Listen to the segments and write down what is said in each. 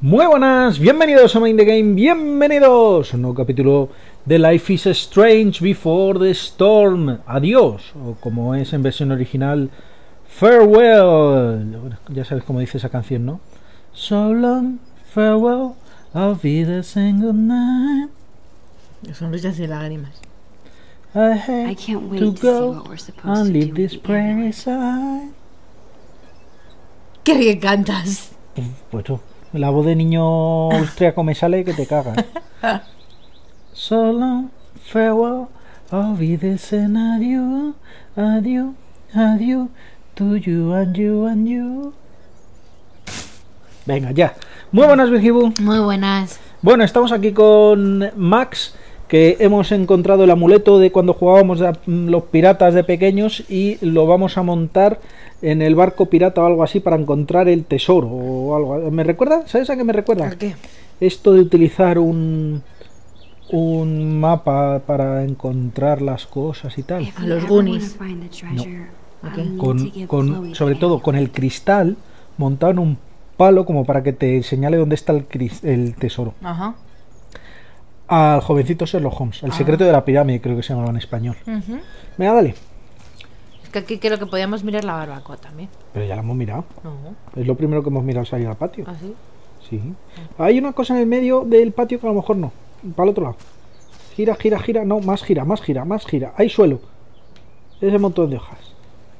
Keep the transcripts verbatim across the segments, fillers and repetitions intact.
Muy buenas, bienvenidos a Mind the Game, bienvenidos a un nuevo capítulo de Life is Strange Before the Storm. Adiós, o como es en versión original, Farewell. Bueno, ya sabes cómo dice esa canción, ¿no? So long, farewell, auf Wiedersehen, good night. Sonrisas y lágrimas. I hate I can't wait to to see go what we're supposed and to leave do with this the amulet. place I... ¡Qué bien cantas! Bueno, la voz de niño austriaco me sale que te cagas. So long, farewell, auf Wiedersehen, adieu, adieu, adieu, to you and you and you. Venga, ya. Muy buenas, Virgibu. Muy buenas. Bueno, estamos aquí con Max, que hemos encontrado el amuleto de cuando jugábamos a los piratas de pequeños y lo vamos a montar en el barco pirata o algo así para encontrar el tesoro o algo. ¿Me recuerda? ¿Sabes a qué me recuerda? ¿A qué? Esto de utilizar un un mapa para encontrar las cosas y tal. If A we los ever Goonies. wanna find the treasure, Ok. I need to Con, give con Chloe sobre the todo amulet. con el cristal montado en un palo como para que te señale dónde está el, cris- el tesoro. Ajá. Al jovencito Sherlock Holmes, el Ah. secreto de la pirámide, creo que se llamaba en español. Ujú. Venga, dale. Es que aquí creo que podíamos mirar la barbacoa también. Pero ya la hemos mirado. No. Es lo primero que hemos mirado al salir al patio. ¿Así? Sí. Hay una cosa en el medio del patio que a lo mejor no. Para el otro lado. Gira, gira, gira. No, más gira, más gira, más gira. Hay suelo. Ese montón de hojas.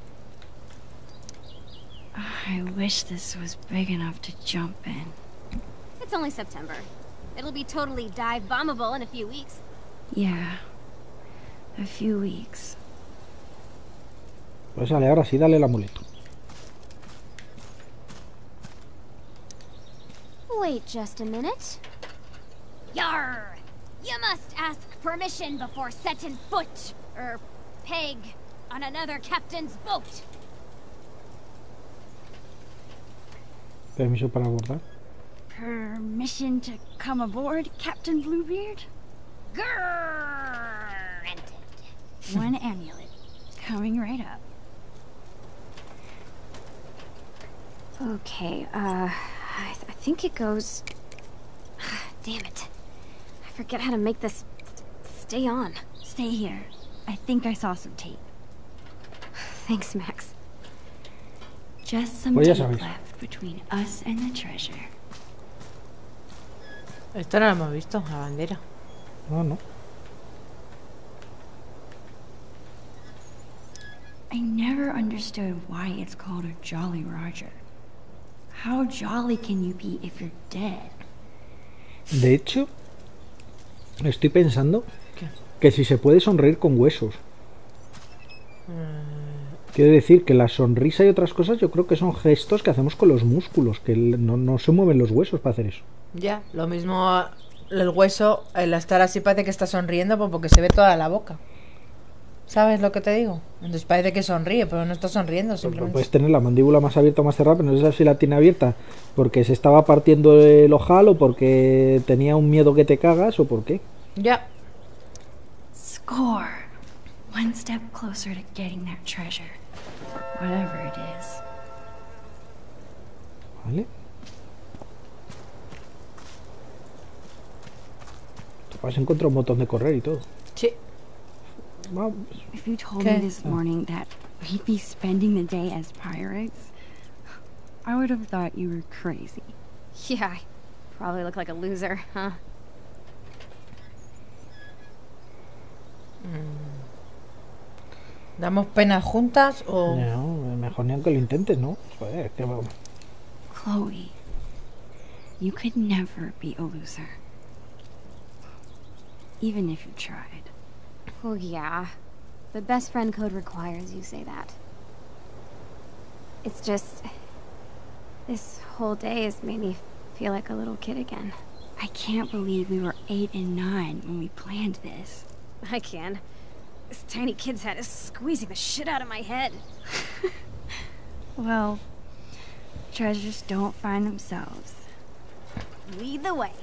I wish this was big enough to jump in. It's only September. It'll be totally dive bombable in a few weeks. Yeah. A few weeks. Pues sale, ahora sí, dale el amuleto. Wait just a minute. Yar! You must ask permission before setting foot, er, peg, on another captain's boat. Permiso para abordar. Permission to come aboard, Captain Bluebeard? Granted. One amulet. Coming right up. Okay, uh, I, th- I think it goes... Damn it. I forget how to make this stay on. Stay here. I think I saw some tape. Thanks, Max. Just some Pues ya tape sabéis. left between us and the treasure. Esto no lo hemos visto, la bandera. No, no. I never understood why it's called a Jolly Roger. How jolly can you be if you're dead? De hecho, estoy pensando ¿Qué? que si se puede sonreír con huesos. Mm, Quiero decir que la sonrisa y otras cosas yo creo que son gestos que hacemos con los músculos, que el- no, no se mueven los huesos para hacer eso. ya, lo mismo el hueso, el estar así parece que está sonriendo pues, porque se ve toda la boca. ¿Sabes lo que te digo? Entonces parece que sonríe, pero no está sonriendo, simplemente. Puedes tener la mandíbula más abierta o más cerrada, pero no sé si la tiene abierta porque se estaba partiendo el ojal o porque tenía un miedo que te cagas o por qué. Ya. Score! One step closer to getting that treasure. Whatever it is. ¿Vale? Te vas a encontrar un botón de correr y todo. Sí. Vamos. If you told Okay. me this morning that we'd be spending the day as pirates, I would have thought you were crazy. Yeah, I probably look like a loser, huh? ¿Damos penas juntas o...? No, mejor ni aunque lo intentes, ¿no? Joder, es que vamos. Chloe, you could never be a loser. Even if you tried. Oh, yeah. The best friend code requires you say that. It's just... This whole day has made me feel like a little kid again. I can't believe we were eight and nine when we planned this. I can. This tiny kid's head is squeezing the shit out of my head. Well, treasures don't find themselves. Lead the way.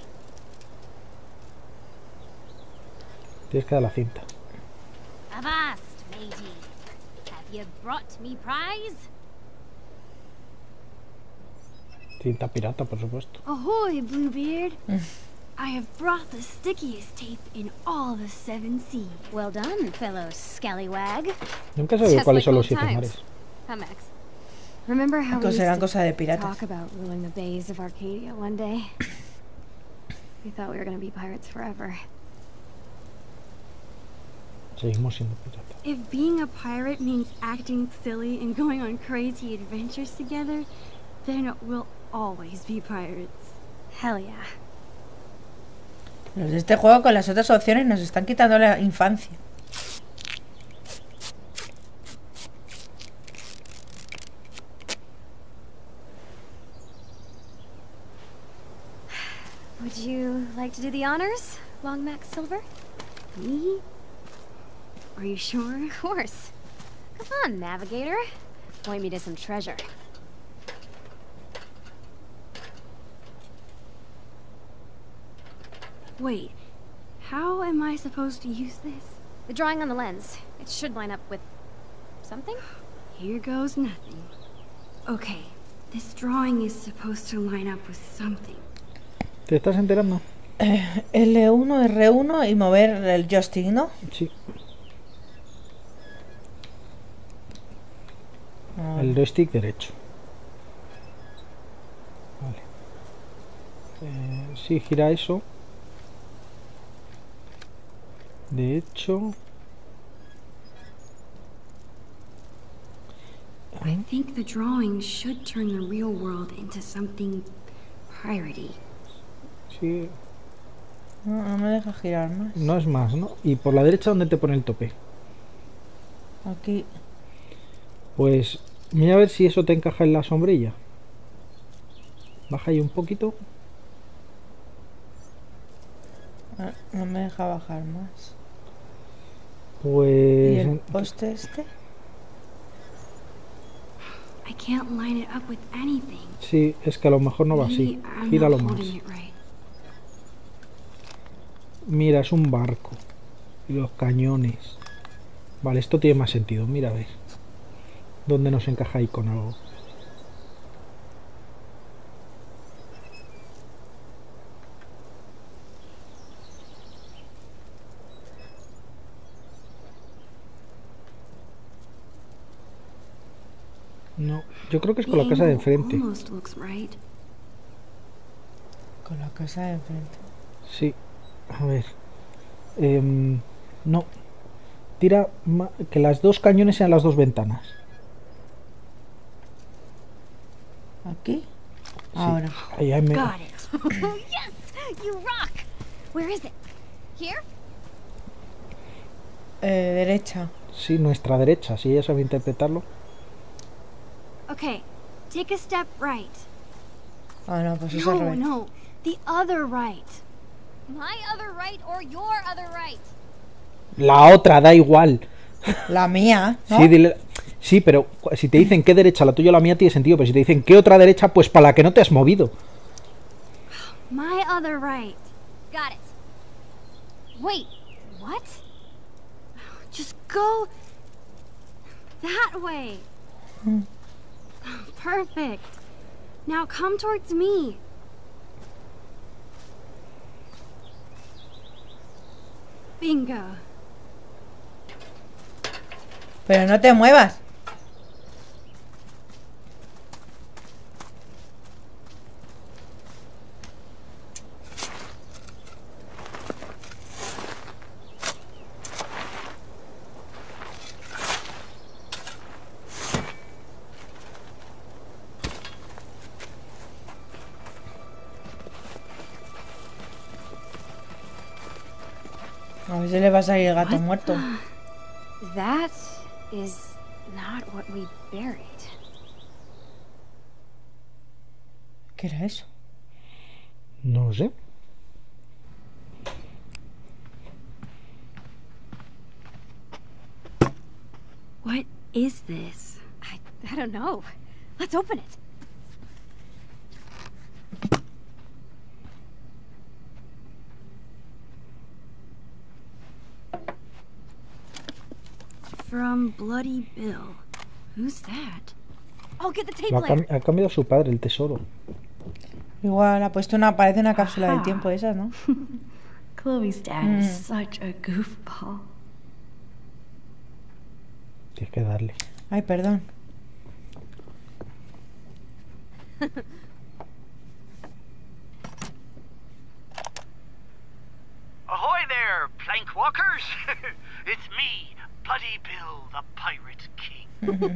Tienes que dar la cinta. Avast, matey. Have you brought me prize? Tinta pirata, por supuesto. Ahoy, Bluebeard! I have brought the stickiest tape in all the seven seas. Well done, fellow scallywag. Nunca he sabido Just cuáles like son los old siete times. mares. Huh, Max? Remember how we Cosas eran used to cosa de piratas. talk about ruling the bays of Arcadia one day? We thought we were gonna be pirates forever. Seguimos siendo piratas. If being a pirate means acting silly and going on crazy adventures together, then we'll always be pirates. Hell yeah. Los de este juego con las otras opciones nos están quitando la infancia. Would you like to do the honors, Long Max Silver? Me? Are you sure? Of course. Come on, Navigator. Point me to some treasure. Wait, how am I supposed to use this? The drawing on the lens. It should line up with something? Here goes nothing. Okay, this drawing is supposed to line up with something. ¿Te estás enterando? L uno, R uno y mover el joystick, ¿no? Sí. Ah. El joystick derecho. Vale. Eh, sí, gira eso. De hecho... I think the drawing should turn the real world into something piratey. Sí, No, no me deja girar más. no es más, ¿no? Y por la derecha, ¿dónde te pone el tope? Aquí. Pues mira a ver si eso te encaja en la sombrilla. Baja ahí un poquito. Ah, no me deja bajar más. ¿Y Pues... el poste este? I can't line it up with anything. Sí, es que a lo mejor no va así. Maybe I'm Gíralo not más. holding it right. Mira, es un barco. Y los cañones. Vale, esto tiene más sentido. Mira, a ver. ¿Dónde nos encaja ahí con algo? No, yo creo que es con la The casa de angle enfrente. almost looks right. Con la casa de enfrente. Sí, a ver. Em, no. Tira ma- que las dos cañones sean las dos ventanas. ¿Aquí? Sí. Ahora. Ahí, ahí me... Got it. Oh, yes! You rock! Where is it? Here? Eh, derecha. Sí, nuestra derecha, si ella sabe interpretarlo. Okay, take a step right. Ah, no, pues es al No, revés. no, the other right. My other right or your other right? La otra, da igual. La mía, ¿no? Sí, dile- sí, pero cu- si te dicen qué derecha, la tuya o la mía, tiene sentido. Pero si te dicen qué otra derecha, pues para la que no te has movido. My other right. Got it. Wait, what? Just go that way. Perfect. Now come towards me. Bingo. Pero no te muevas. A ver si le va a salir el gato muerto. That is not what we buried. ¿Qué era eso? No sé. What is this? I, I don't know. Let's open it. From Bloody Bill. Who's that? I'll get the tape Lo ha, player. cam- ha cambiado su padre, el tesoro. Igual ha puesto una, parece una cápsula del Ajá. tiempo esas, ¿no? Chloe's dad Mm. is such a goofball. Tienes que darle. Ay, perdón. Ahoy there, plank walkers! It's me, Bloody Bill, the Pirate King.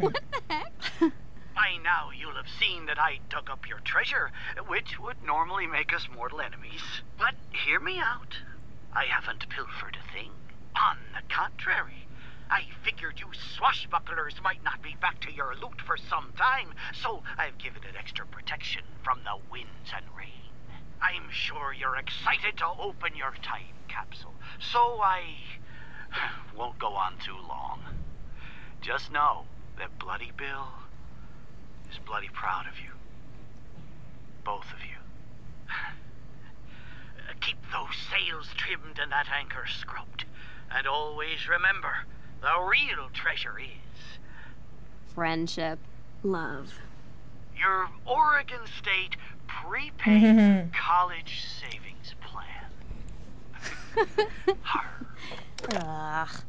By now you'll have seen that I dug up your treasure, which would normally make us mortal enemies. But hear me out. I haven't pilfered a thing. On the contrary, I figured you swashbucklers might not be back to your loot for some time, so I've given it extra protection from the winds and rain. I'm sure you're excited to open your time capsule, so I won't go on too long. Just know that Bloody Bill is bloody proud of you. Both of you. Keep those sails trimmed and that anchor scrubbed. And always remember, the real treasure is Friendship. Love. your Oregon State prepaid college savings plan. Arr. Ugh.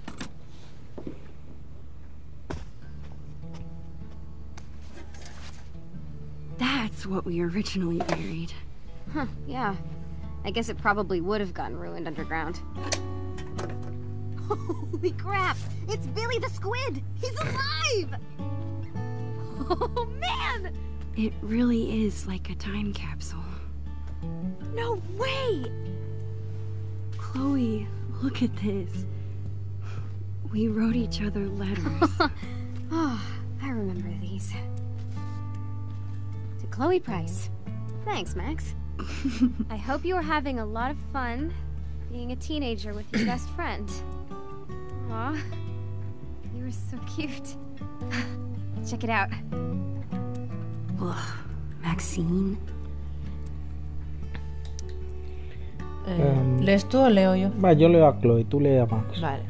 That's what we originally buried. Huh, yeah. I guess it probably would have gotten ruined underground. Holy crap! It's Billy the Squid! He's alive! Oh, man! It really is like a time capsule. No way! Chloe, look at this. We wrote each other letters. Oh, I remember these. To Chloe Price. Thanks, Max. I hope you are having a lot of fun being a teenager with your best friend. Aw, you were so cute. Check it out. Ugh, Maxine. Eh, Em. ¿Lees tú o leo yo? Va, yo leo a Chloe, tú lees a Max. Vale.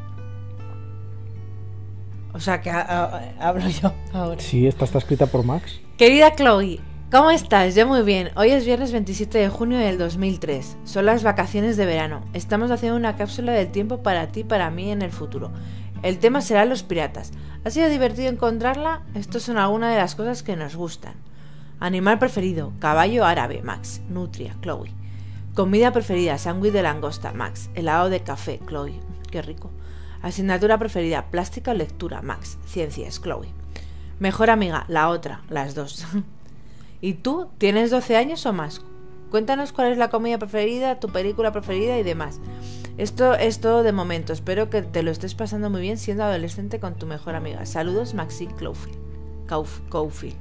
O sea que a- a- hablo yo ahora. Sí, esta está escrita por Max. Querida Chloe, ¿cómo estás? Yo muy bien. Hoy es viernes veintisiete de junio del dos mil tres. Son las vacaciones de verano. Estamos haciendo una cápsula del tiempo para ti y para mí en el futuro. El tema será los piratas. ¿Ha sido divertido encontrarla? Estos son algunas de las cosas que nos gustan. Animal preferido, caballo árabe, Max. Nutria, Chloe. Comida preferida, sándwich de langosta, Max. Helado de café, Chloe. Qué rico. Asignatura preferida, plástica o lectura, Max. Ciencias, Chloe. Mejor amiga, la otra, las dos. ¿Y tú? ¿Tienes doce años o más? Cuéntanos cuál es la comida preferida, tu película preferida y demás. Esto es todo de momento. Espero que te lo estés pasando muy bien siendo adolescente con tu mejor amiga. Saludos, Maxi Clofield. Cauf Caulfield.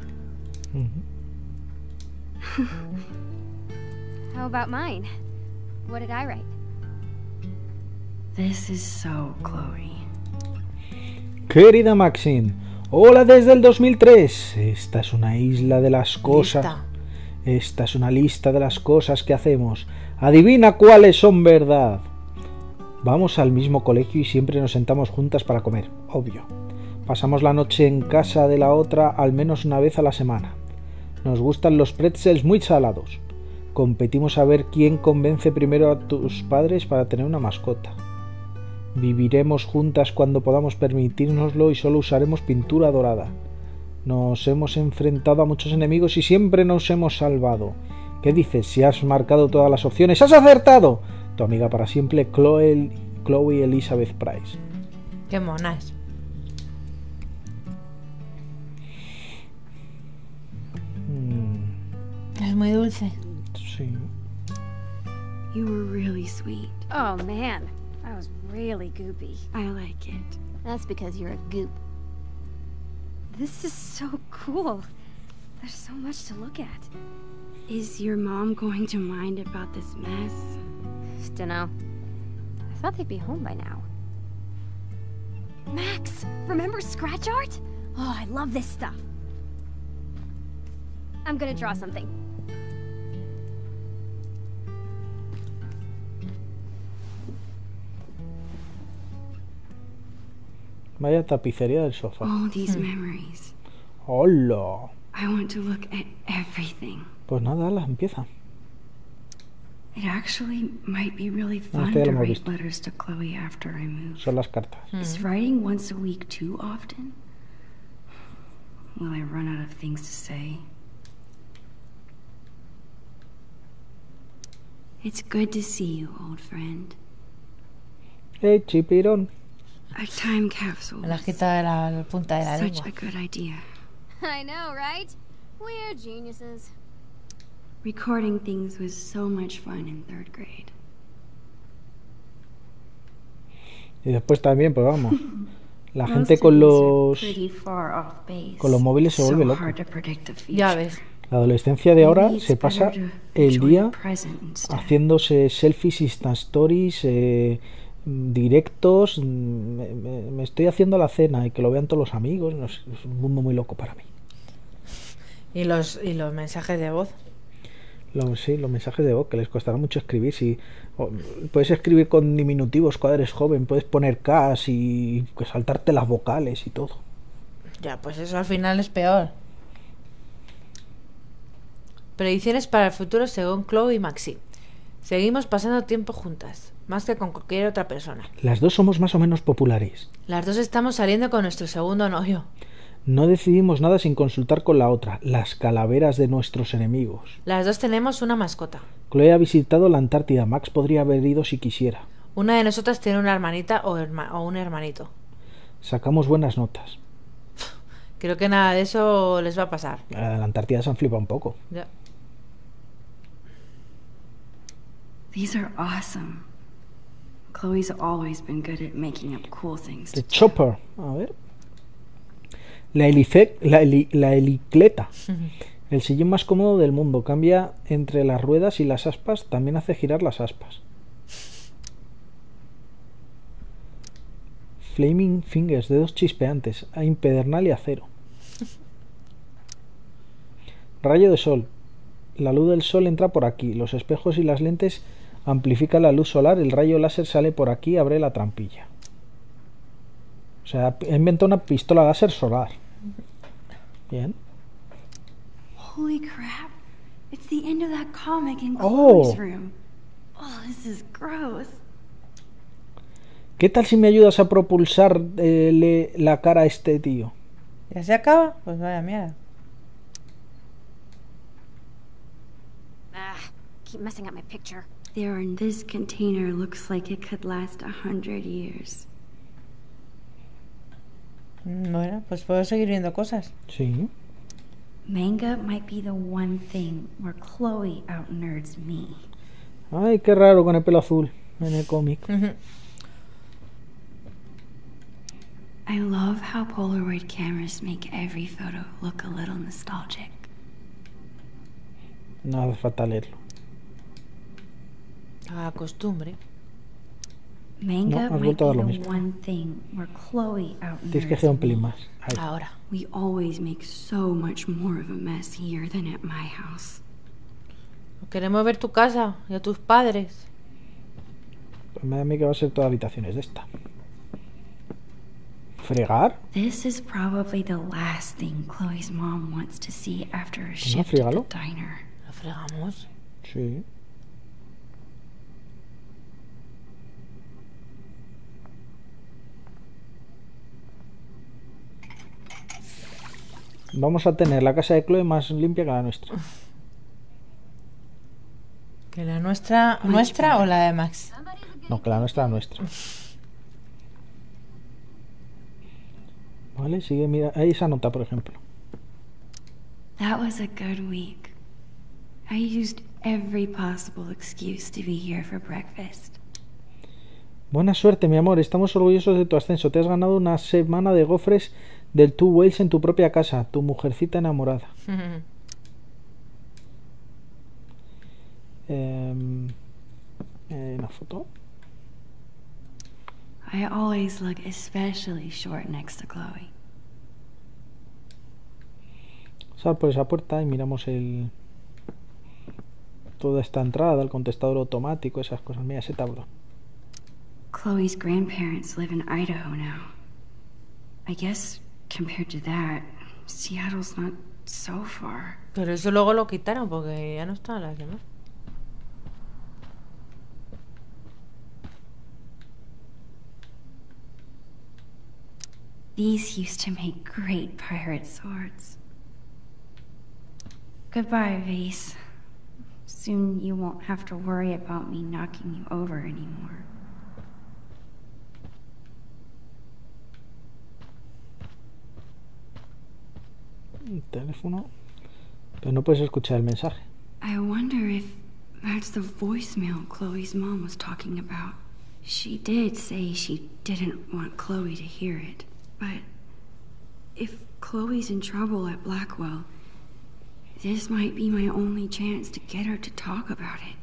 How about mine? What did I write? This is so Chloe. Querida Maxine, hola desde el dos mil tres. Esta es una isla de las cosas. Lista. Esta es una lista de las cosas que hacemos. Adivina cuáles son verdad. Vamos al mismo colegio y siempre nos sentamos juntas para comer, obvio. Pasamos la noche en casa de la otra al menos una vez a la semana. Nos gustan los pretzels muy salados. Competimos a ver quién convence primero a tus padres para tener una mascota. Viviremos juntas cuando podamos permitírnoslo y solo usaremos pintura dorada. Nos hemos enfrentado a muchos enemigos y siempre nos hemos salvado. ¿Qué dices? Si has marcado todas las opciones, ¡has acertado! Tu amiga para siempre, Chloe, Chloe Elizabeth Price. Qué monas. Mm, Es muy dulce. sí. You were really sweet. Oh man, I was really goopy. I like it. That's because you're a goop. This is so cool. There's so much to look at. Is your mom going to mind about this mess? Dunno. I thought they'd be home by now. Max, remember scratch art? Oh, I love this stuff. I'm gonna draw something. Vaya tapicería del sofá. All these memories. ¡Hola! I want to look at everything. Pues nada, la empieza. It actually might be really No, fun esto ya lo to hemos write visto. letters to Chloe after I move. Son las cartas. Is writing once a week too often? Will I run out of things to say? It's good to see you, old friend. ¡Hey, chipirón! A time capsule. La quita de la, la punta de la Such lengua. a good idea. I know, right? We're geniuses. Recording things was so much fun in third grade. Y después también, pues vamos. La Most gente of con these are los pretty far off base. con los móviles se So vuelve loco. hard to predict the future. Ya ves. La adolescencia de ahora Maybe it's se pasa better to el enjoy día the present instead. haciéndose selfies, Insta Stories, eh, directos. Me, me- me estoy haciendo la cena y que lo vean todos los amigos. No sé, es un mundo muy loco para mí. Y los, y los mensajes de voz. Lo- sí, los mensajes de voz que les costará mucho escribir. Si o, puedes escribir con diminutivos cuando eres joven, puedes poner Ks y pues, saltarte las vocales y todo. Ya, pues eso al final es peor. Predicciones para el futuro según Chloe y Maxi. Seguimos pasando tiempo juntas, más que con cualquier otra persona. Las dos somos más o menos populares. Las dos estamos saliendo con nuestro segundo novio. No decidimos nada sin consultar con la otra, las calaveras de nuestros enemigos. Las dos tenemos una mascota. Chloe ha visitado la Antártida. Max podría haber ido si quisiera. Una de nosotras tiene una hermanita o, herma- o un hermanito. Sacamos buenas notas. Creo que nada de eso les va a pasar. A la Antártida se han flipado un poco. Ya. These are awesome. Chloe's always been good at making up cool things. The Chopper. A ver. La, helife- la, heli- la helicleta. El sillón más cómodo del mundo. Cambia entre las ruedas y las aspas. También hace girar las aspas. Flaming Fingers. Dedos chispeantes. A impedernal y acero. Rayo de sol. La luz del sol entra por aquí. Los espejos y las lentes amplifican la luz solar. El rayo láser sale por aquí y abre la trampilla. O sea, ha inventado una pistola láser solar. Bien. Holy crap. It's the end of that comic in Oh. Chloe's room. Oh, this is gross. ¿Qué tal si me ayudas a propulsar eh, le- la cara a este tío? ¿Ya se acaba? Pues vaya mierda. Ah, keep messing up my picture. There in this container looks like it could last a hundred years. Bueno, pues puedo seguir viendo cosas. Sí. Manga might be the one thing where Chloe out-nerds me. Ay, qué raro con el pelo azul en el cómic. Ujú. I love how Polaroid cameras make every photo look a little nostalgic. No hace falta leerlo. A costumbre. Manga No, has might vuelto a dar be lo the mismo. one thing where Chloe Tienes que out-nerds girar un pelín me. más. Ahí. Ahora. We always make so much more of a mess here than at my house. Queremos ver tu casa y a tus padres. Pues me da a mí que va a ser todas habitaciones de esta. ¿Fregar? This is probably the last thing Chloe's mom wants to see after a shift at frígalo. the diner. ¿Lo fregamos? Sí. Vamos a tener la casa de Chloe más limpia que la nuestra. ¿Que la nuestra, nuestra o la de Max? No, que la nuestra, la nuestra. Vale, sigue, mira. Ahí esa nota, por ejemplo. That was a good week. I used every possible excuse to be here for breakfast. Buena suerte, mi amor. Estamos orgullosos de tu ascenso. Te has ganado una semana de gofres del Two Whales en tu propia casa. Tu mujercita enamorada. Eh, eh, una foto. I always look especially short next to Chloe. Sal por esa puerta y miramos el toda esta entrada, el contestador automático, esas cosas. Mira ese tablón. Chloe's grandparents live in Idaho now. I guess compared to that, Seattle's not so far. Pero eso luego lo quitaron porque ya no estaban las demás. These used to make great pirate swords. Goodbye, Vase. Soon you won't have to worry about me knocking you over anymore. Teléfono. Pero no puedes escuchar el mensaje. I wonder if that's the voicemail Chloe's mom was talking about. She did say she didn't want Chloe to hear it. But if Chloe's in trouble at Blackwell, this might be my only chance to get her to talk about it.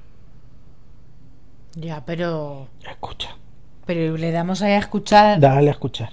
Ya, pero... Escucha. Pero le damos ahí a escuchar... Dale a escuchar.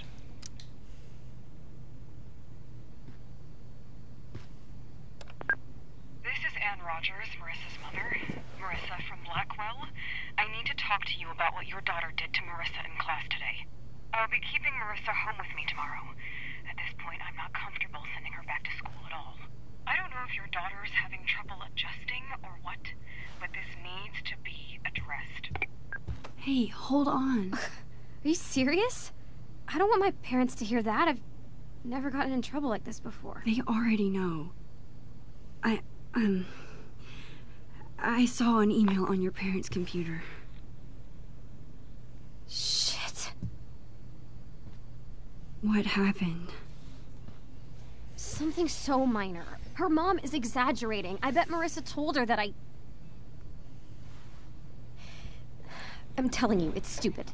This is Anne Rogers, Marissa's mother. Marissa from Blackwell. I need to talk to you about what your daughter did to Marissa in class today. I'll be keeping Marissa home with me tomorrow. At this point, I'm not comfortable sending her back to school at all. I don't know if your daughter is having trouble adjusting or what, but this needs to be addressed. Hey, hold on. Are you serious? I don't want my parents to hear that. I've never gotten in trouble like this before. They already know. I, um... I saw an email on your parents' computer. Shit. What happened? Something so minor. Her mom is exaggerating. I bet Marissa told her that I... I'm telling you, it's stupid.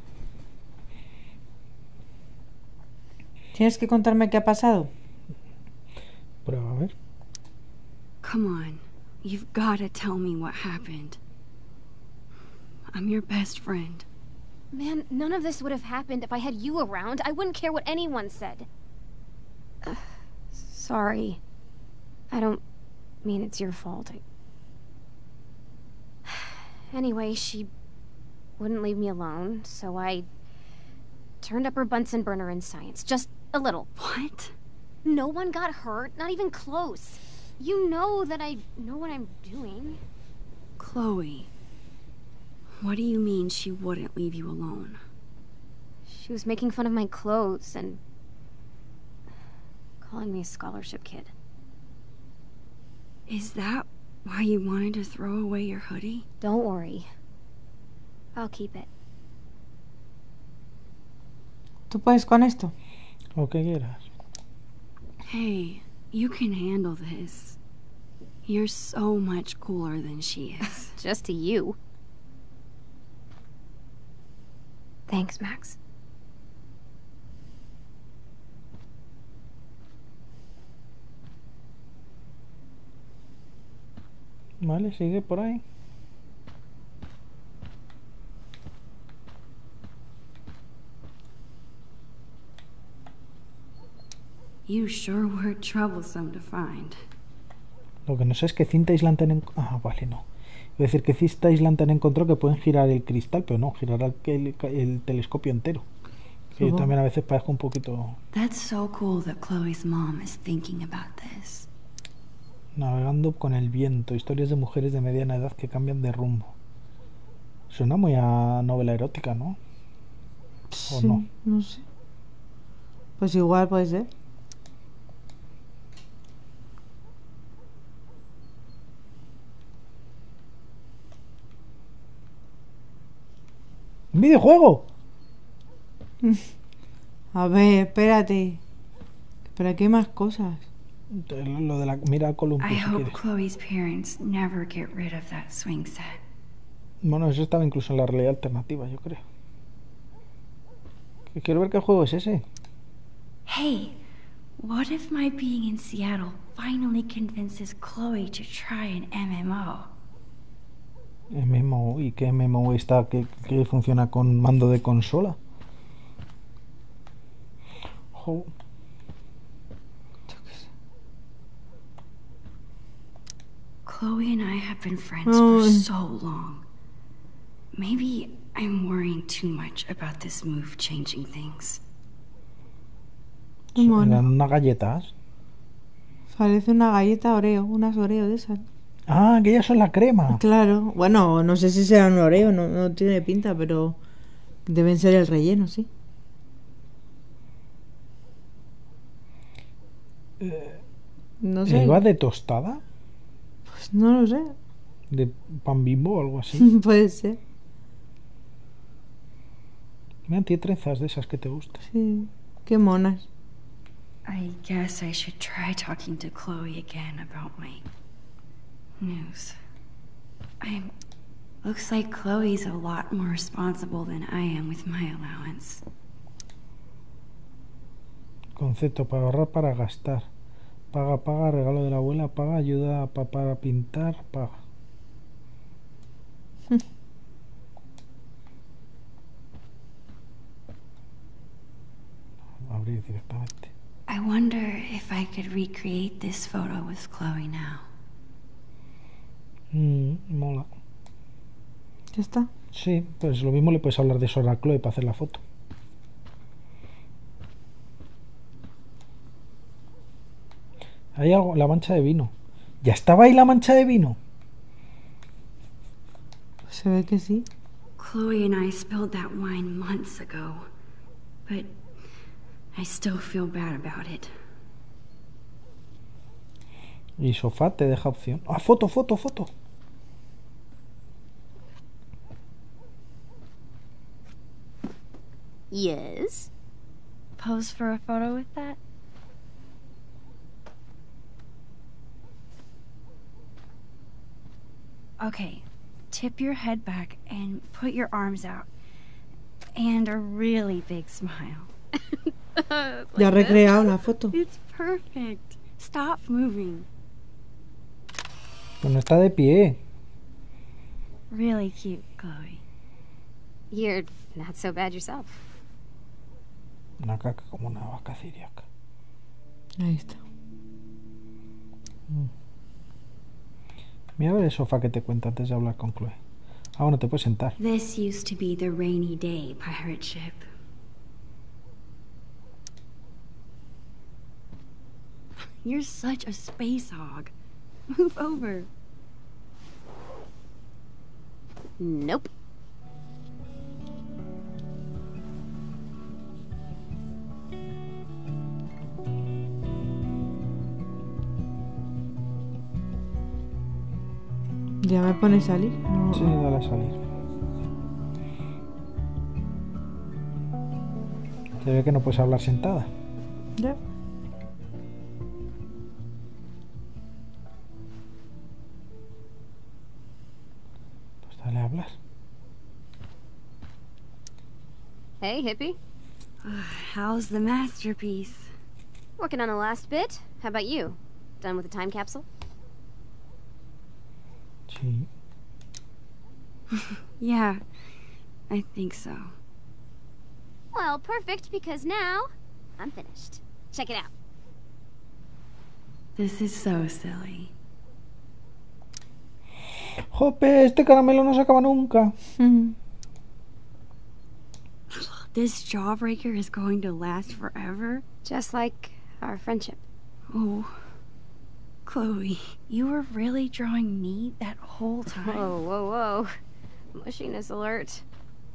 ¿Tienes que contarme qué ha pasado? Prueba a ver. Come on. You've gotta tell me what happened. I'm your best friend. Man, none of this would have happened if I had you around. I wouldn't care what anyone said. Uh, sorry. I don't mean it's your fault. I... Anyway, she wouldn't leave me alone, so I turned up her Bunsen burner in science. Just a little. What? No one got hurt, not even close. You know that I know what I'm doing. Chloe. What do you mean she wouldn't leave you alone? She was making fun of my clothes and calling me a scholarship kid. Is that why you wanted to throw away your hoodie? Don't worry. I'll keep it. ¿Tú puedes con esto? Lo que quieras. Hey, you can handle this. You're so much cooler than she is. Just to you. Thanks, Max. Vale, sigue por ahí. You sure were troublesome to find. Lo que no sé es que cinta aislante han... Ah, vale, no. Iba a decir que cinta aislante han encontrado que pueden girar el cristal, pero no, girar el, el, el telescopio entero. Que yo también a veces parezco un poquito... That's so cool that Chloe's mom is thinking about this. Navegando con el viento, historias de mujeres de mediana edad que cambian de rumbo. Suena muy a novela erótica, ¿no? ¿O Sí, no? No sé. Pues igual puede ser. ¡Un videojuego! A ver, espérate. Pero aquí hay más cosas. Lo de la... Mira Columpio, I si hope quieres. Chloe's parents never get rid of that swing set. Bueno, eso estaba incluso en la realidad alternativa, yo creo. Que quiero ver qué juego es ese. Hey, what if my being in Seattle finally convinces Chloe to try an M M O? M M O. ¿Y qué M M O está que, que funciona con mando de consola? Jo. Chloe and I have been friends Oh. for so long. Maybe I'm worrying too much about this move changing things. Mono. Eran unas galletas. Parece una galleta Oreo, unas Oreo de esas. Ah, que ellas son la crema. Claro, bueno, no sé si serán Oreo, no, no tiene pinta, pero deben ser el relleno, sí. No sé. ¿Iba de tostada? Pues no lo sé. ¿De pan Bimbo o algo así? Puede ser. Mira, tiene trenzas de esas que te gustan. Sí, qué monas. I guess I should try talking to Chloe again about my news. I'm... Looks like Chloe's a lot more responsible than I am with my allowance. Concepto, para ahorrar, para gastar. Paga, paga, regalo de la abuela, paga, ayuda a papá a pintar, paga. Abrir directamente. I wonder if I could recreate this photo with Chloe now. Mm, mola. Ya está. Sí, pues lo mismo le puedes hablar de eso a Chloe para hacer la foto. Hay algo, la mancha de vino. ¿Ya estaba ahí la mancha de vino? Se ve que sí. Chloe and I spilled that wine months ago, but I still feel bad about it. Y sofá te deja opción. Ah, foto, foto, foto. Yes? Pose for a photo with that? Okay, tip your head back and put your arms out. And a really big smile. Ya ha recreado la foto. It's perfect. Stop moving. Pues no está de pie. Really cute, Chloe. You're not so bad yourself. Una caca como una vaca ciriaca. Ahí está. Mira a ver el sofá que te cuenta antes de hablar con Chloe. Ah, bueno, te puedes sentar. This used to be the rainy day pirate ship. You're such a space hog. Move over. Nope. Ya me pone salir. No. Sí, dale a salir. Se ve que no puedes hablar sentada. Ya. Pues dale a hablar. Hey, hippie. How's the masterpiece? Working on the last bit. How about you? Done with the time capsule? Sí. Yeah, I think so. Well, perfect, because now I'm finished. Check it out. This is so silly. Jope, este caramelo no se acaba nunca. Mm. This jawbreaker is going to last forever? Just like our friendship. Oh, Chloe, you were really drawing me that whole time? Whoa, whoa, whoa. Mushiness alert.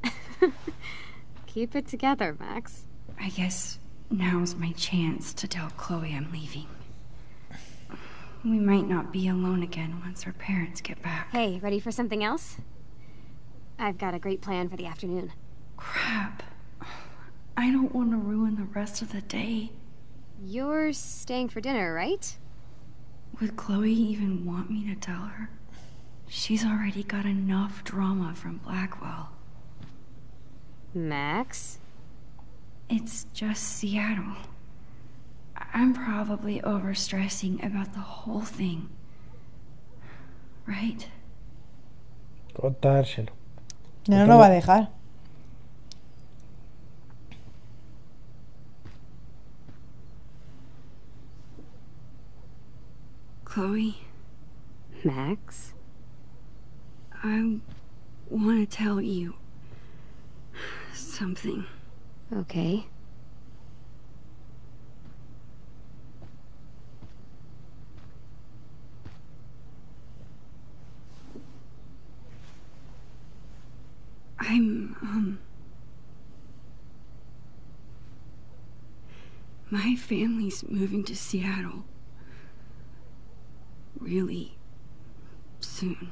Keep it together, Max. I guess now's my chance to tell Chloe I'm leaving. We might not be alone again once her parents get back. Hey, ready for something else? I've got a great plan for the afternoon. Crap. I don't want to ruin the rest of the day. You're staying for dinner, right? Would Chloe even want me to tell her? She's already got enough drama from Blackwell. Max? It's just Seattle. I'm probably overstressing about the whole thing. Right? Contárselo. Ya no lo va a dejar. Chloe, Max? I want to tell you something. Okay. I'm, um... My family's moving to Seattle. Really soon.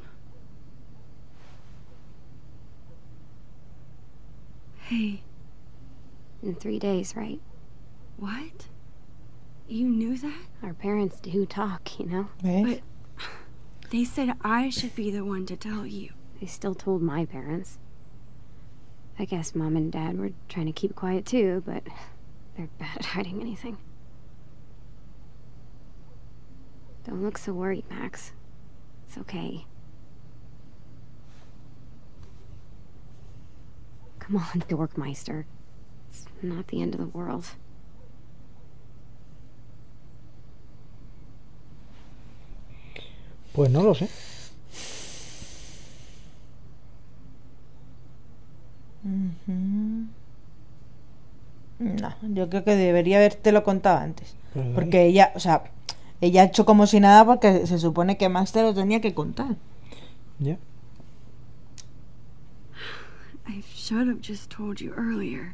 Hey. In three days, right? What? You knew that? Our parents do talk, you know? ¿Ves? But they said I should be the one to tell you. They still told my parents. I guess Mom and Dad were trying to keep quiet too, but they're bad at hiding anything. Don't look so worried, Max. It's okay. Come on, Dorkmeister. It's not the end of the world. Pues no lo sé. Uh-huh. No, yo creo que debería habértelo contado antes. Pero Porque ella, o sea, ella ha hecho como si nada porque se supone que Max te lo tenía que contar. Ya. I should have just told you earlier.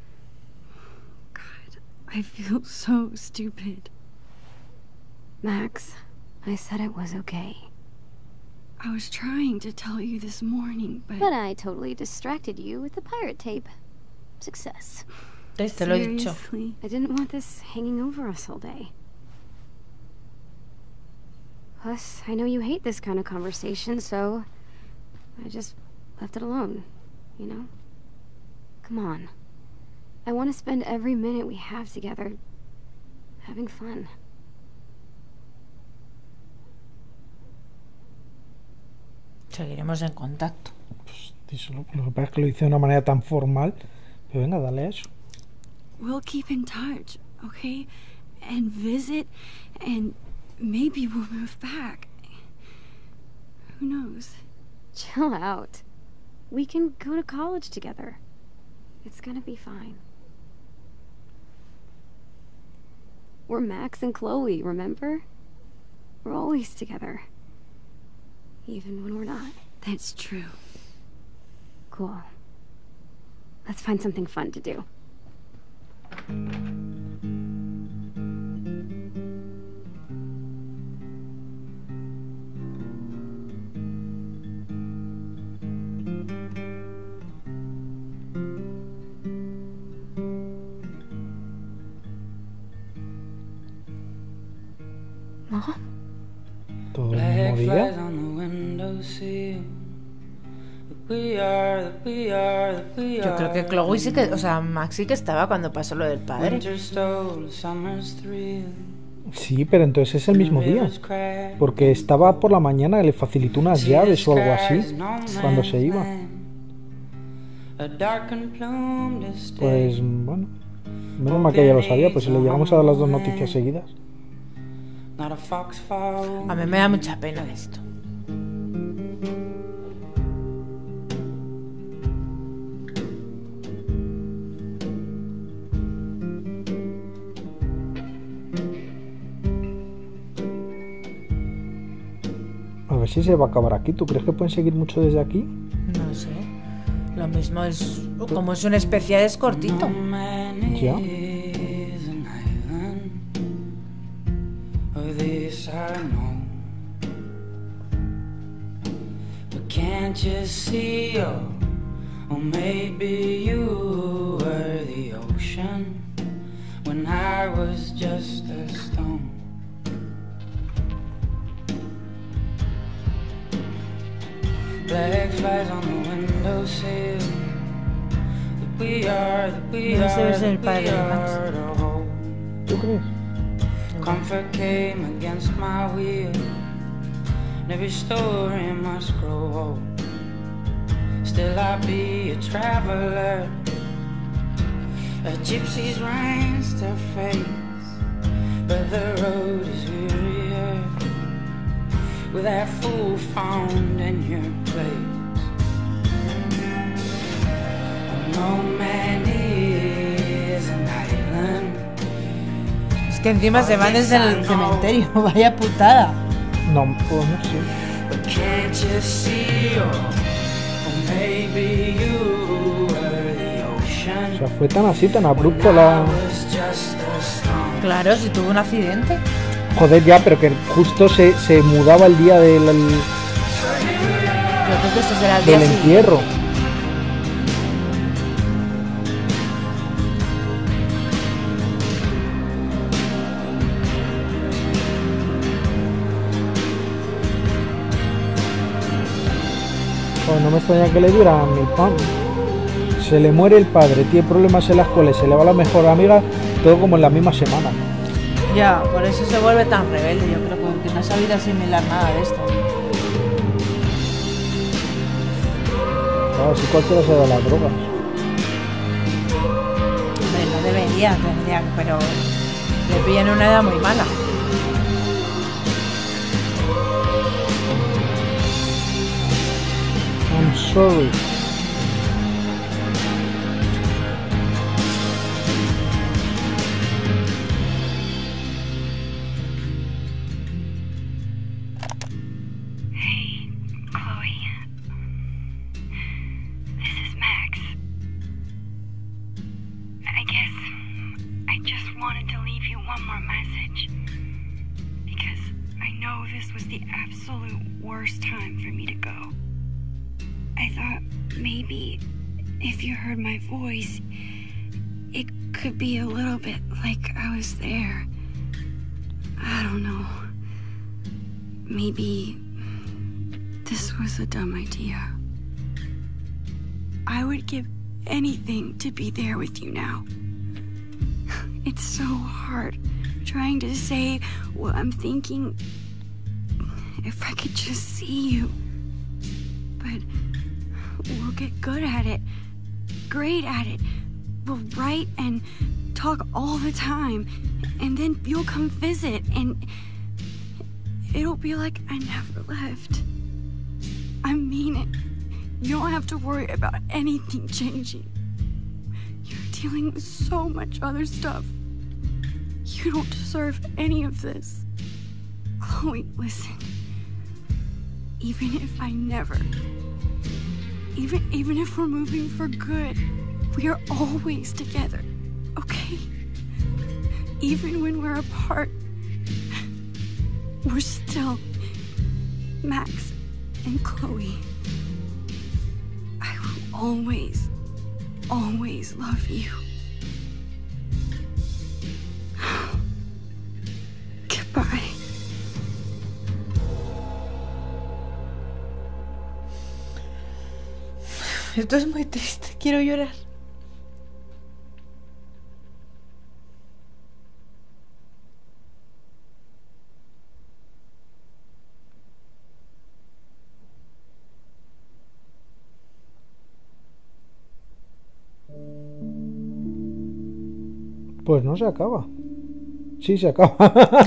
God, I feel so stupid. Max, I said it was okay. I was trying to tell you this morning, but... But I totally distracted you with the pirate tape. Success. Te te lo he dicho. Seriously? I didn't want this hanging over us all day. Plus, I know you hate this kind of conversation, so I just left it alone, you know? Come on. I want to spend every minute we have together having fun. Seguiremos en contacto. Pues, díselo. Lo que pasa es que lo hice de una manera tan formal. Pero venga, dale a eso. We'll keep in touch, okay? And visit, and maybe we'll move back. Who knows? Chill out. We can go to college together. It's gonna be fine. We're Max and Chloe, remember? We're always together. Even when we're not. That's true. Cool. Let's find something fun to do. Mom? Todo el mismo día. Yo creo que Chloe sí que, o sea, Max sí que estaba cuando pasó lo del padre. Sí, pero entonces es el mismo día. Porque estaba por la mañana, le facilitó unas llaves o algo así cuando se iba. Pues bueno, menos mal que ella lo sabía, pues si le llegamos a dar las dos noticias seguidas. A mí me da mucha pena esto. A ver si se va a acabar aquí. ¿Tú crees que pueden seguir mucho desde aquí? No sé. Lo mismo es... Como es un especial, es cortito. Ya. Can't you see, oh, or maybe you were the ocean when I was just a stone. Black flies on the windowsill. That we are, that we No sé are, si es el that padre we de Max. are to hold. ¿Tú crees? Comfort came against my will. And every story must grow old. Still I'll be a traveler. A gypsy's reins to face. But the road is wearier with that fool found in your place. No man is an island. Es que encima se van desde el cementerio. Vaya putada. No, pues no sé. But can't you see, or maybe you were the ocean. O sea, fue tan así, tan abrupto la... Claro, si tuvo un accidente. Joder, ya, pero que justo se, se mudaba el día del, el, Yo creo que eso será el día del siguiente. entierro. Joder, no me extraña que le diera a mi pan. Se le muere el padre, tiene problemas en la escuela y se le va la mejor amiga, todo como en la misma semana. Ya, por eso se vuelve tan rebelde. Yo creo que no ha sabido asimilar nada de esto. Claro, si cualquiera se da las drogas. Hombre, no debería, tendría, pero le pillan una edad muy mala. I'm sorry. Hey, Chloe. This is Max. I guess I just wanted to leave you one more message. Because I know this was the absolute worst time for me to go. I thought maybe if you heard my voice, it could be a little bit like I was there. I don't know. Maybe this was a dumb idea. I would give anything to be there with you now. It's so hard trying to say what I'm thinking. If I could just see you. But we'll get good at it. Great at it. We'll write and talk all the time. And then you'll come visit and it'll be like I never left. I mean it. You don't have to worry about anything changing. You're dealing with so much other stuff. You don't deserve any of this. Chloe, listen. Even if I never... Even, even if we're moving for good, we are always together, okay? Even when we're apart, we're still Max and Chloe. I will always, always love you. Goodbye. Esto es muy triste, quiero llorar. Pues no se acaba. Sí, se acaba.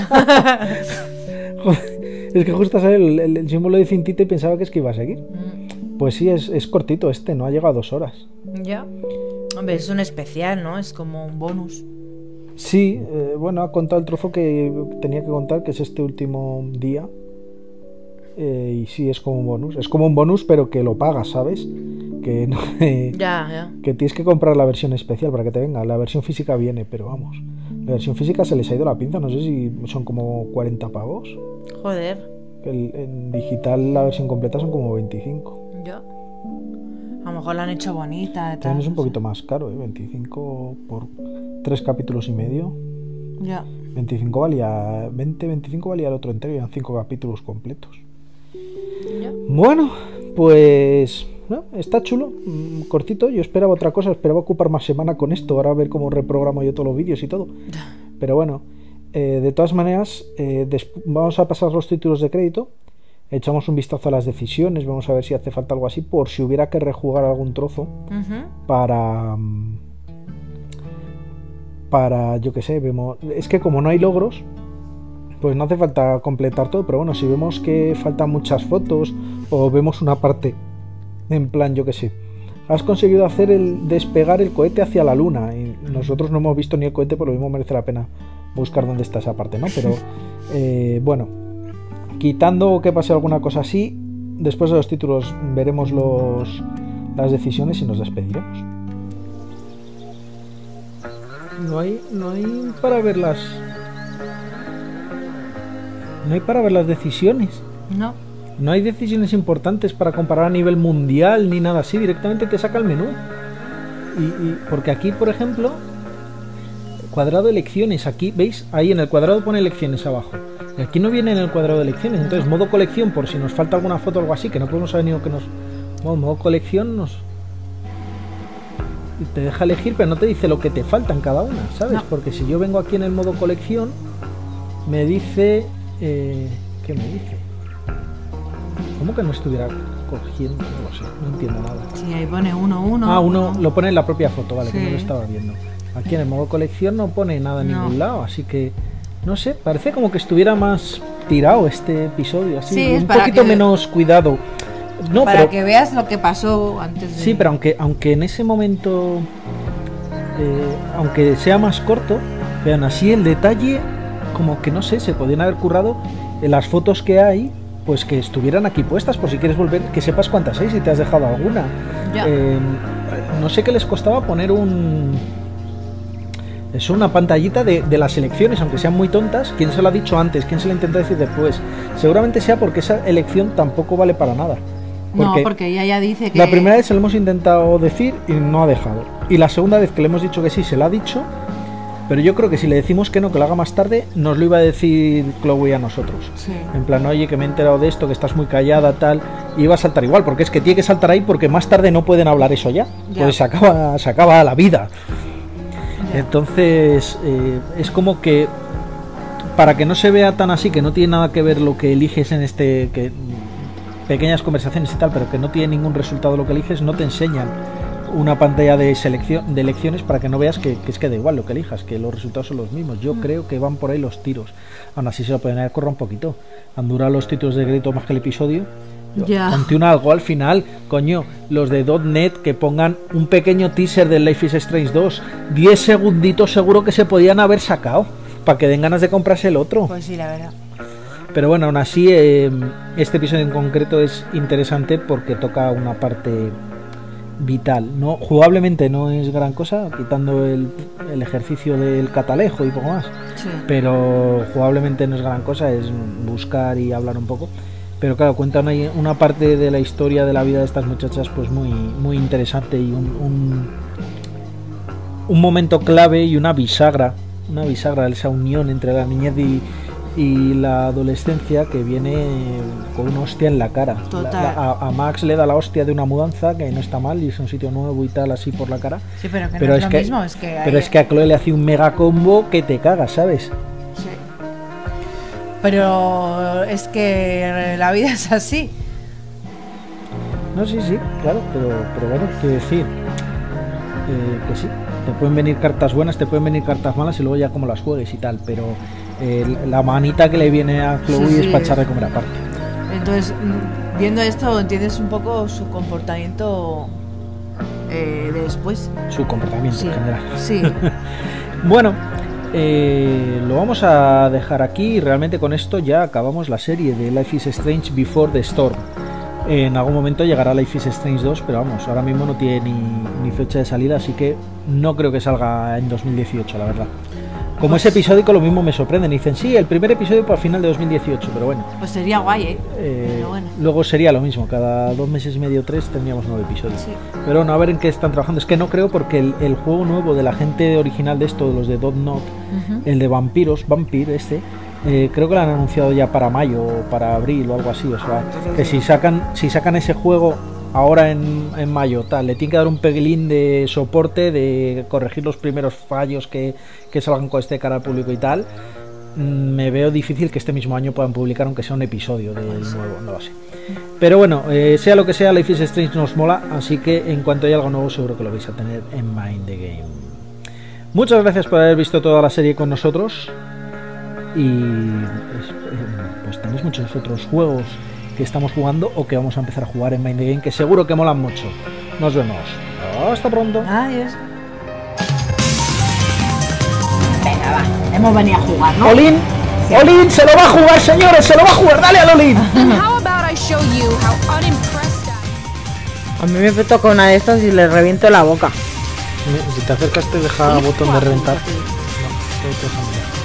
Es que justo sale el, el, el símbolo de cintita y pensaba que es que iba a seguir. Mm. Pues sí, es, es cortito este, no ha llegado a dos horas. Ya. Hombre, es un especial, ¿no? Es como un bonus. Sí, eh, bueno, ha contado el trozo que tenía que contar, que es este último día. Eh, y sí, es como un bonus. Es como un bonus, pero que lo pagas, ¿sabes? Que no, eh, Ya, ya. que tienes que comprar la versión especial para que te venga. La versión física viene, pero vamos. La versión física se les ha ido la pinza, no sé si son como cuarenta pavos. Joder. El, en digital la versión completa son como veinticinco. Ya. A lo mejor la han hecho bonita. Tal, También es un no sé. poquito más caro, ¿eh? veinticinco por tres capítulos y medio. Ya. veinticinco valía... veinte, veinticinco valía el otro entero y eran cinco capítulos completos. Ya. Bueno, pues... ¿no? Está chulo, mm, cortito. Yo esperaba otra cosa, esperaba ocupar más semana con esto. Ahora a ver cómo reprogramo yo todos los vídeos y todo. Pero bueno, eh, de todas maneras, eh, vamos a pasar los títulos de crédito. Echamos un vistazo a las decisiones, vamos a ver si hace falta algo así, por si hubiera que rejugar algún trozo Ujú. para... Para, yo que sé, vemos... Es que como no hay logros, pues no hace falta completar todo, pero bueno, si vemos que faltan muchas fotos o vemos una parte en plan, yo que sé, has conseguido hacer el despegar el cohete hacia la luna y nosotros no hemos visto ni el cohete, por lo mismo merece la pena buscar dónde está esa parte, ¿no? Pero eh, bueno, quitando que pase alguna cosa así, después de los títulos veremos los las decisiones y nos despediremos. No hay, no hay para ver las... No hay para ver las decisiones. No. No hay decisiones importantes para comparar a nivel mundial ni nada así. Directamente te saca el menú. Y, y porque aquí, por ejemplo, cuadrado de elecciones. Aquí, ¿veis? Ahí en el cuadrado pone elecciones abajo. Y aquí no viene en el cuadrado de elecciones. Entonces, modo colección, por si nos falta alguna foto o algo así, que no podemos saber ni lo que nos... Modo, modo colección nos... Y te deja elegir, pero no te dice lo que te falta en cada una, ¿sabes? No. Porque si yo vengo aquí en el modo colección, me dice... Eh, ¿Qué me dice? ¿Cómo que no estuviera cogiendo? No sé, no entiendo nada. Sí, ahí pone uno, uno. Ah, uno lo pone en la propia foto, vale, sí. Que no lo estaba viendo. Aquí en el modo colección no pone nada en no. ningún lado, así que... No sé, parece como que estuviera más tirado este episodio, así, sí, un poquito que... menos cuidado. No, para pero... que veas lo que pasó antes de... Sí, pero aunque, aunque en ese momento... Eh, aunque sea más corto, vean, así el detalle... Como que no sé, se podían haber currado en las fotos que hay, pues que estuvieran aquí puestas, por si quieres volver, que sepas cuántas hay, si te has dejado alguna. Eh, no sé qué les costaba poner un... Es una pantallita de, de las elecciones, aunque sean muy tontas. ¿Quién se lo ha dicho antes? ¿Quién se lo intenta decir después? Seguramente sea porque esa elección tampoco vale para nada. Porque no, porque ella ya dice que... La primera vez se lo hemos intentado decir y no ha dejado. Y la segunda vez que le hemos dicho que sí, se lo ha dicho. Pero yo creo que si le decimos que no, que lo haga más tarde, nos lo iba a decir Chloe a nosotros. Sí. En plan, oye, que me he enterado de esto, que estás muy callada, tal. Y iba a saltar igual, porque es que tiene que saltar ahí porque más tarde no pueden hablar eso ya. ya. Pues se acaba, se acaba la vida. Ya. Entonces, eh, es como que, para que no se vea tan así, que no tiene nada que ver lo que eliges en este... que pequeñas conversaciones y tal, pero que no tiene ningún resultado lo que eliges, no te enseñan una pantalla de selección de elecciones para que no veas que, que es que da igual lo que elijas, que los resultados son los mismos. Yo mm. creo que van por ahí los tiros. Aún así se lo pueden haber corrido un poquito. Han durado los títulos de crédito más que el episodio. Ya. Ponte un algo al final, coño, los de .punto net que pongan un pequeño teaser del Life is Strange dos. diez segunditos seguro que se podían haber sacado para que den ganas de comprarse el otro. Pues sí, la verdad. Pero bueno, aún así eh, este episodio en concreto es interesante porque toca una parte vital. No, jugablemente no es gran cosa, quitando el, el ejercicio del catalejo y poco más. Sí. Pero jugablemente no es gran cosa, es buscar y hablar un poco. Pero claro, cuenta una, una parte de la historia de la vida de estas muchachas pues muy, muy interesante y un, un, un momento clave y una bisagra, una bisagra de esa unión entre la niñez y y la adolescencia que viene con una hostia en la cara. La, la, a, a Max le da la hostia de una mudanza que no está mal y es un sitio nuevo y tal así por la cara. Sí, pero que pero no es, es lo que, mismo, es que pero hay... es que a Chloe le hace un mega combo que te cagas, ¿sabes? Sí. Pero es que la vida es así. No, sí, sí, claro, pero, pero bueno, quiero decir eh, que sí, te pueden venir cartas buenas, te pueden venir cartas malas y luego ya como las juegues y tal, pero Eh, la manita que le viene a Chloe sí, sí, es para echar de comer aparte. Entonces, viendo esto, entiendes un poco su comportamiento eh, de después. Su comportamiento sí, en general. Sí. Bueno, eh, lo vamos a dejar aquí y realmente con esto ya acabamos la serie de Life is Strange Before the Storm. En algún momento llegará Life is Strange dos, pero vamos, ahora mismo no tiene ni, ni fecha de salida, así que no creo que salga en dos mil dieciocho, la verdad. Como pues, ese episódico lo mismo me sorprenden y dicen, sí, el primer episodio para el final de dos mil dieciocho, pero bueno. Pues sería guay, ¿eh? eh pero bueno. Luego sería lo mismo, cada dos meses y medio, tres, tendríamos nueve episodios. Sí. Pero bueno, a ver en qué están trabajando. Es que no creo porque el, el juego nuevo de la gente original de esto, de los de .punto net, uh-huh. el de vampiros, Vampire este, eh, creo que lo han anunciado ya para mayo o para abril o algo así. O sea, Entonces, que si sacan, si sacan ese juego ahora en, en mayo, tal, le tiene que dar un pelín de soporte, de corregir los primeros fallos que, que salgan con este cara al público y tal. Me veo difícil que este mismo año puedan publicar aunque sea un episodio del nuevo, no lo sé. Pero bueno, eh, sea lo que sea, Life is Strange nos mola, así que en cuanto haya algo nuevo seguro que lo vais a tener en Mind the Game. Muchas gracias por haber visto toda la serie con nosotros y pues, pues tenéis muchos otros juegos que estamos jugando o que vamos a empezar a jugar en Mind the Game, que seguro que molan mucho. Nos vemos. Hasta pronto. Adiós. Venga, va. Hemos venido a jugar, ¿no? Olin, sí. Olin se lo va a jugar, señores, se lo va a jugar. Dale al Olin. A mí me toca una de estas y le reviento la boca. Si te acercas te deja botón de reventar. No, te deja mirar.